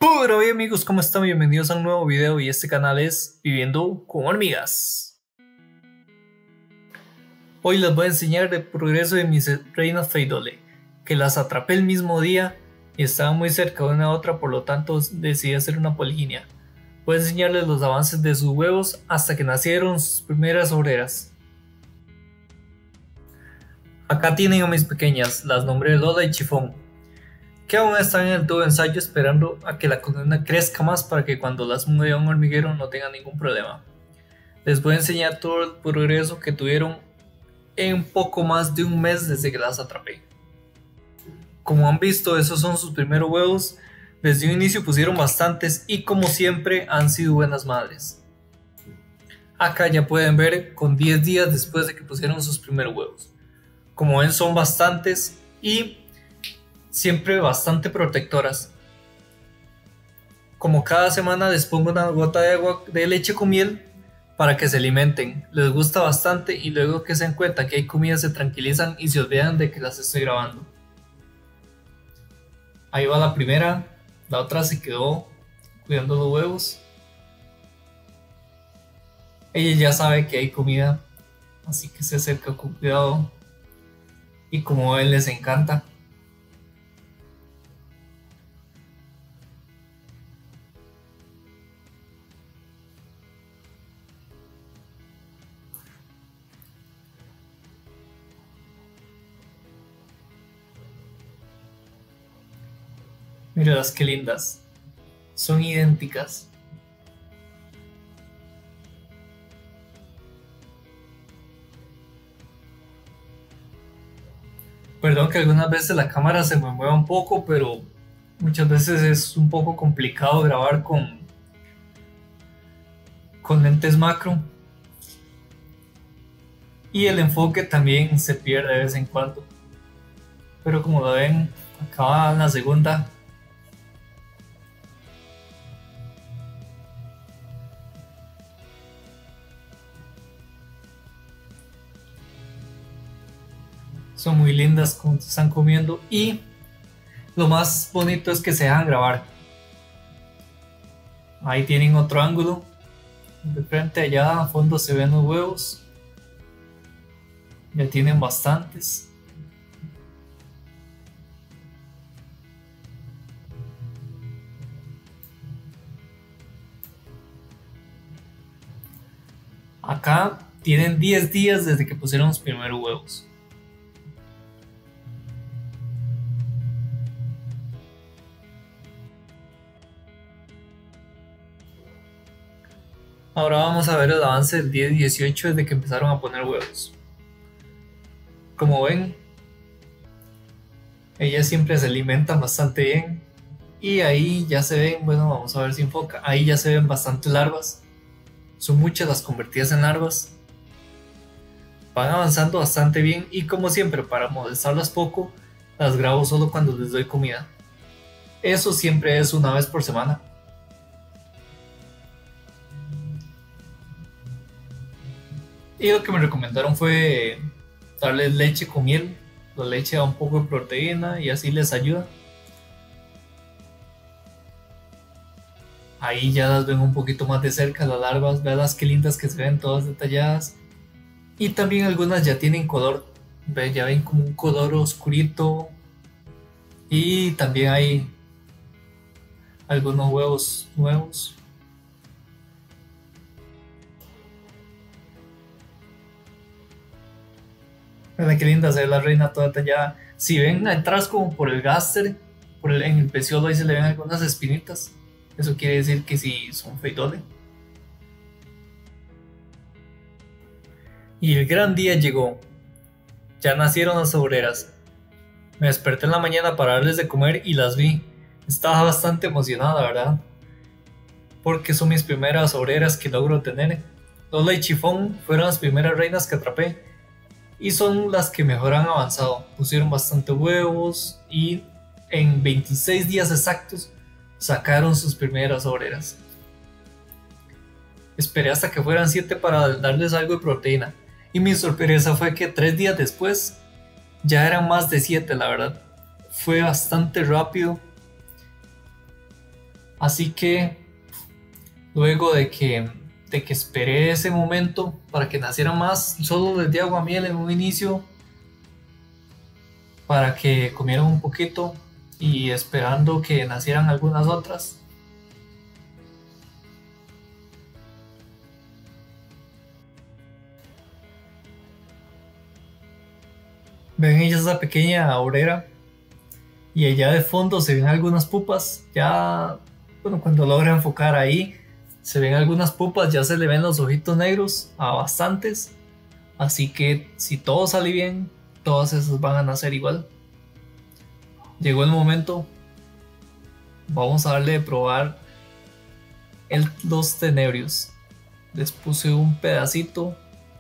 Hola amigos, ¿cómo están? Bienvenidos a un nuevo video y este canal es Viviendo con Hormigas. Hoy les voy a enseñar el progreso de mis reinas Feidole, que las atrapé el mismo día y estaban muy cerca de una a otra, por lo tanto decidí hacer una poliginia. Voy a enseñarles los avances de sus huevos hasta que nacieron sus primeras obreras. Acá tienen a mis pequeñas, las nombré Lola y Chifón, que aún están en el tubo de ensayo esperando a que la columna crezca más para que cuando las mueva a un hormiguero no tengan ningún problema. Les voy a enseñar todo el progreso que tuvieron en poco más de un mes desde que las atrapé. Como han visto, esos son sus primeros huevos. Desde un inicio pusieron bastantes y como siempre han sido buenas madres. Acá ya pueden ver con 10 días después de que pusieron sus primeros huevos. Como ven, son bastantes y siempre bastante protectoras. Como cada semana les pongo una gota de agua de leche con miel para que se alimenten. Les gusta bastante y luego que se den cuenta que hay comida se tranquilizan y se olvidan de que las estoy grabando. Ahí va la primera, la otra se quedó cuidando los huevos. Ella ya sabe que hay comida, así que se acerca con cuidado y como ven les encanta. Míralas qué lindas, son idénticas. Perdón que algunas veces la cámara se me mueva un poco, pero muchas veces es un poco complicado grabar con lentes macro. Y el enfoque también se pierde de vez en cuando. Pero como lo ven, acaba la segunda. Son muy lindas como están comiendo y lo más bonito es que se dejan grabar. Ahí tienen otro ángulo. De frente allá a fondo se ven los huevos. Ya tienen bastantes. Acá tienen 10 días desde que pusieron los primeros huevos. Ahora vamos a ver el avance del día 18 desde que empezaron a poner huevos. Como ven, ellas siempre se alimentan bastante bien. Y ahí ya se ven, bueno, vamos a ver si enfoca. Ahí ya se ven bastantes larvas. Son muchas las convertidas en larvas. Van avanzando bastante bien y como siempre, para molestarlas poco, las grabo solo cuando les doy comida. Eso siempre es una vez por semana. Y lo que me recomendaron fue darles leche con miel. La leche da un poco de proteína y así les ayuda. Ahí ya las ven un poquito más de cerca las larvas. Vean qué lindas que se ven, todas detalladas. Y también algunas ya tienen color. Ya ven como un color oscurito. Y también hay algunos huevos nuevos. Vean qué linda se ve la reina toda tallada. Si ven atrás como por el gáster, en el peciolo ahí se le ven algunas espinitas. Eso quiere decir que si son Feidole. Y el gran día llegó. Ya nacieron las obreras. Me desperté en la mañana para darles de comer y las vi. Estaba bastante emocionada, ¿verdad? Porque son mis primeras obreras que logro tener. Lola y Chifón fueron las primeras reinas que atrapé. Y son las que mejor han avanzado. Pusieron bastante huevos y en 26 días exactos sacaron sus primeras obreras. Esperé hasta que fueran 7 para darles algo de proteína. Y mi sorpresa fue que 3 días después ya eran más de 7, la verdad. Fue bastante rápido. Así que luego de que esperé ese momento para que nacieran más, solo les di agua miel en un inicio para que comieran un poquito y esperando que nacieran algunas otras. Ven ellas esa pequeña aurera y allá de fondo se ven algunas pupas. Ya, bueno, cuando logra enfocar ahí, se ven algunas pupas, ya se le ven los ojitos negros a bastantes. Así que si todo sale bien, todas esas van a nacer igual. Llegó el momento. Vamos a darle de probar los tenebrios. Les puse un pedacito.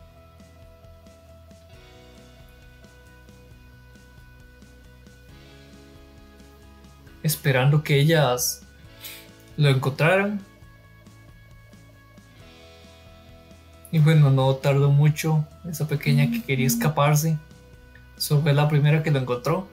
Esperando que ellas lo encontraran. Y bueno, no tardó mucho. Esa pequeña que quería escaparse, solo fue la primera que lo encontró.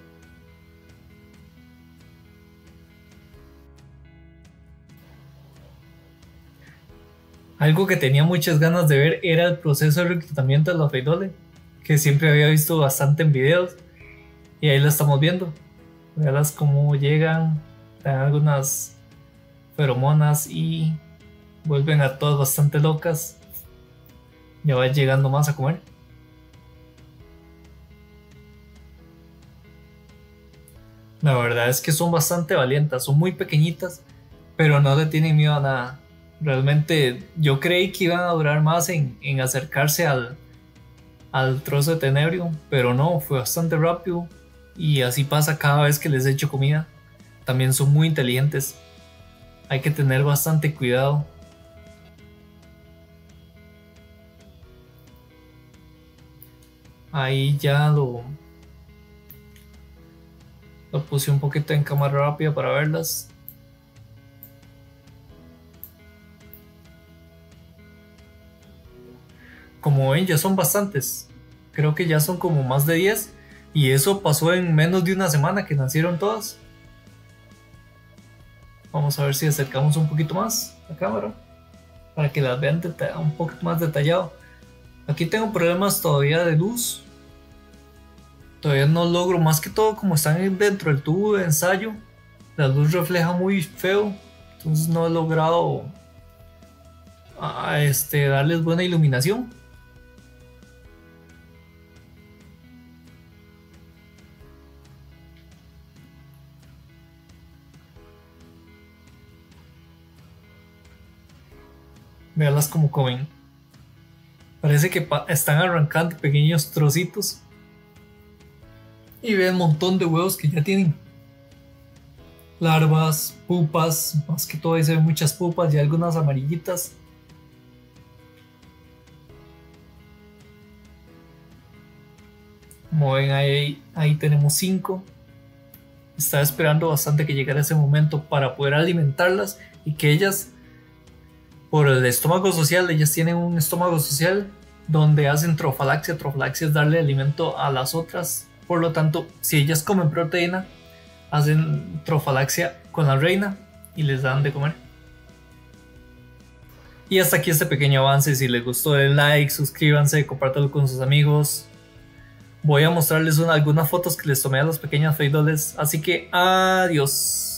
Algo que tenía muchas ganas de ver era el proceso de reclutamiento de la Feidole, que siempre había visto bastante en videos. Y ahí lo estamos viendo. Vean cómo llegan, dan algunas feromonas y vuelven a todas bastante locas. Ya va llegando más a comer. La verdad es que son bastante valientes, son muy pequeñitas, pero no le tienen miedo a nada. Realmente yo creí que iban a durar más en acercarse al trozo de tenebrio, pero no, fue bastante rápido. Y así pasa cada vez que les echo comida. También son muy inteligentes. Hay que tener bastante cuidado. Ahí ya lo puse un poquito en cámara rápida para verlas. Como ven, ya son bastantes. Creo que ya son como más de 10. Y eso pasó en menos de una semana que nacieron todas. Vamos a ver si acercamos un poquito más la cámara para que las vean un poquito más detallado. Aquí tengo problemas todavía de luz. Todavía no logro, más que todo como están dentro del tubo de ensayo, la luz refleja muy feo. Entonces no he logrado darles buena iluminación. Veanlas como comen. Parece que están arrancando pequeños trocitos. Y vean un montón de huevos que ya tienen. Larvas, pupas, más que todo ahí se ven muchas pupas y algunas amarillitas. Como ven ahí tenemos 5. Estaba esperando bastante que llegara ese momento para poder alimentarlas y que ellas, por el estómago social, ellas tienen un estómago social donde hacen trofalaxia. Trofalaxia es darle alimento a las otras. Por lo tanto, si ellas comen proteína, hacen trofalaxia con la reina y les dan de comer. Y hasta aquí este pequeño avance. Si les gustó, den like, suscríbanse, compártanlo con sus amigos. Voy a mostrarles algunas fotos que les tomé a las pequeñas feidoles. Así que adiós.